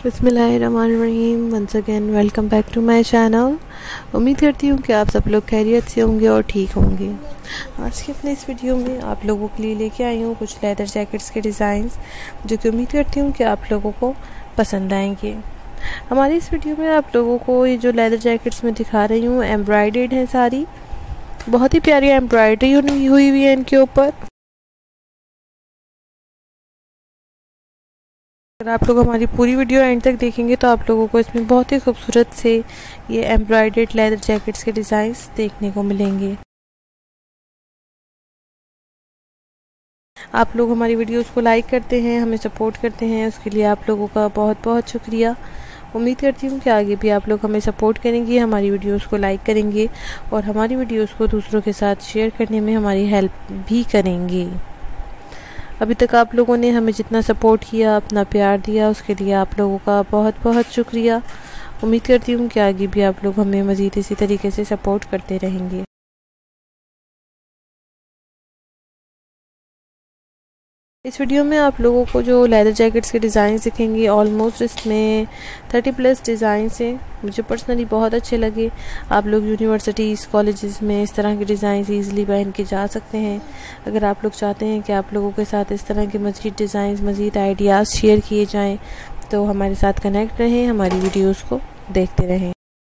बिस्मिल्लाहिर्रहमानिर्रहीम। Once again welcome back to my channel. उम्मीद करती हूँ कि आप सब लोग खैरियत से होंगे और ठीक होंगे। आज के अपने इस वीडियो में आप लोगों के लिए लेके आई हूँ कुछ लेदर जैकेट्स के डिज़ाइंस, जो कि उम्मीद करती हूँ कि आप लोगों को पसंद आएंगे। हमारी इस वीडियो में आप लोगों को ये जो लेदर जैकेट्स मैं दिखा रही हूँ एम्ब्रॉयडर्ड हैं सारी, बहुत ही प्यारी एम्ब्रॉयडरी हुई है इनके ऊपर। अगर आप लोग हमारी पूरी वीडियो एंड तक देखेंगे तो आप लोगों को इसमें बहुत ही खूबसूरत से ये एम्ब्रॉयडर्ड लेदर जैकेट्स के डिज़ाइंस देखने को मिलेंगे। आप लोग हमारी वीडियोस को लाइक करते हैं, हमें सपोर्ट करते हैं, उसके लिए आप लोगों का बहुत बहुत शुक्रिया। उम्मीद करती हूँ कि आगे भी आप लोग हमें सपोर्ट करेंगे, हमारी वीडियोस को लाइक करेंगे और हमारी वीडियोस को दूसरों के साथ शेयर करने में हमारी हेल्प भी करेंगे। अभी तक आप लोगों ने हमें जितना सपोर्ट किया, अपना प्यार दिया, उसके लिए आप लोगों का बहुत बहुत शुक्रिया। उम्मीद करती हूँ कि आगे भी आप लोग हमें मज़ीद इसी तरीके से सपोर्ट करते रहेंगे। इस वीडियो में आप लोगों को जो लेदर जैकेट्स के डिज़ाइन दिखेंगे, ऑलमोस्ट इसमें 30+ डिज़ाइन हैं। मुझे पर्सनली बहुत अच्छे लगे। आप लोग यूनिवर्सिटीज़, कॉलेजेस में इस तरह के डिज़ाइन ईज़िली पहन के जा सकते हैं। अगर आप लोग चाहते हैं कि आप लोगों के साथ इस तरह के मज़ीद डिज़ाइन, मज़ीद आइडियाज़ शेयर किए जाएँ, तो हमारे साथ कनेक्ट रहें, हमारी वीडियोज़ को देखते रहें।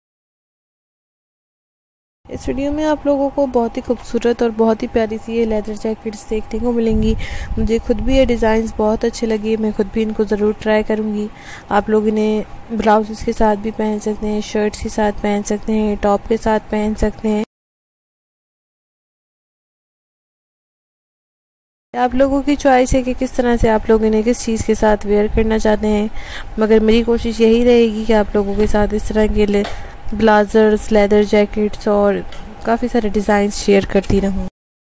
इस वीडियो में आप लोगों को बहुत ही खूबसूरत और बहुत ही प्यारी सी ये लेदर जैकेट्स देखने को मिलेंगी। मुझे खुद भी ये डिज़ाइंस बहुत अच्छे लगे, मैं खुद भी इनको ज़रूर ट्राई करूँगी। आप लोग इन्हें ब्लाउज़ के साथ भी पहन सकते हैं, शर्ट्स के साथ पहन सकते हैं, टॉप के साथ पहन सकते हैं। आप लोगों की चॉइस है कि किस तरह से आप लोग इन्हें किस चीज़ के साथ वेयर करना चाहते हैं, मगर मेरी कोशिश यही रहेगी कि आप लोगों के साथ इस तरह के ब्लाजर्स, लेदर जैकेट्स और काफ़ी सारे डिज़ाइंस शेयर करती रहूँ।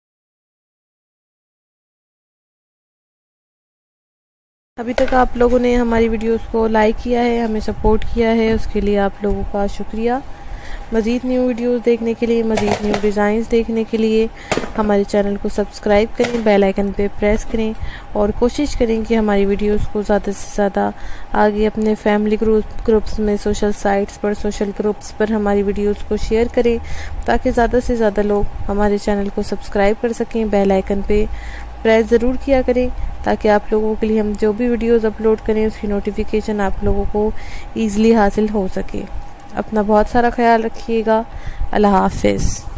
अभी तक आप लोगों ने हमारी वीडियोस को लाइक किया है, हमें सपोर्ट किया है, उसके लिए आप लोगों का शुक्रिया। मज़ीद न्यू वीडियोस देखने के लिए, मज़ीद न्यू डिज़ाइंस देखने के लिए हमारे चैनल को सब्सक्राइब करें, बेल आइकन पे प्रेस करें और कोशिश करें कि हमारी वीडियोस को ज़्यादा से ज़्यादा आगे अपने फैमिली ग्रुप्स में, सोशल साइट्स पर, सोशल ग्रुप्स पर हमारी वीडियोस को शेयर करें, ताकि ज़्यादा से ज़्यादा लोग हमारे चैनल को सब्सक्राइब कर सकें। बेल आइकन पे प्रेस ज़रूर किया करें, ताकि आप लोगों के लिए हम जो भी वीडियोस अपलोड करें उसकी नोटिफिकेशन आप लोगों को ईज़िली हासिल हो सके। अपना बहुत सारा ख्याल रखिएगा। अल्लाह हाफिज़।